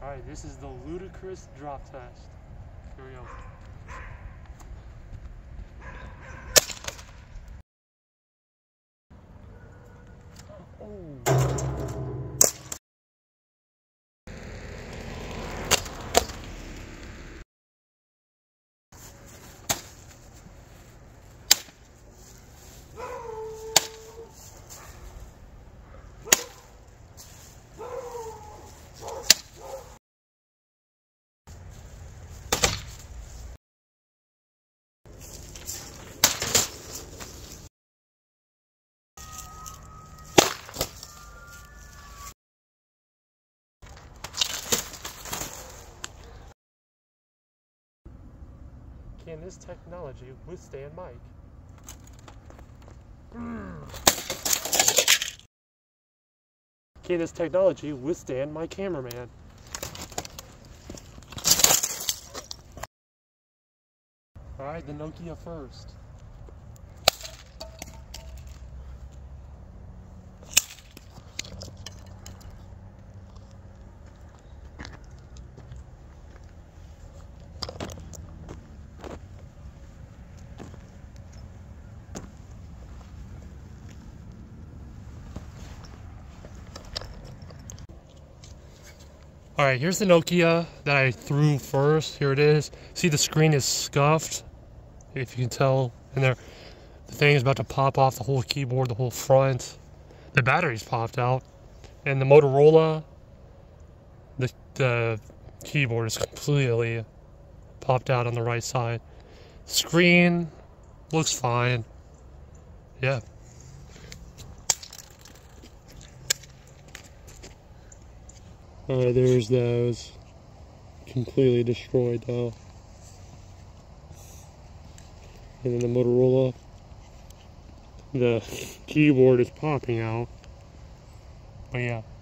Alright, this is the ludicrous drop test. Here we go. Oh. Can this technology withstand Mike? Can this technology withstand my cameraman? Alright, the Nokia first. Alright, here's the Nokia that I threw first. Here it is. See, the screen is scuffed, if you can tell. And there, the thing is about to pop off the whole keyboard, the whole front. The battery's popped out. And the Motorola, the keyboard is completely popped out on the right side. Screen looks fine. Yeah. Alright, there's those. Completely destroyed though. And then the Motorola. The keyboard is popping out. But yeah.